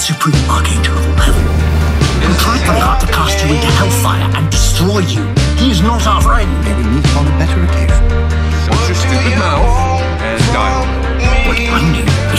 Supreme Archangel of all heaven, who tried very hard to cast you into hellfire and destroy you. He is not our friend. Maybe meet on a better occasion. Watch your stupid mouth and dialogue. What I knew was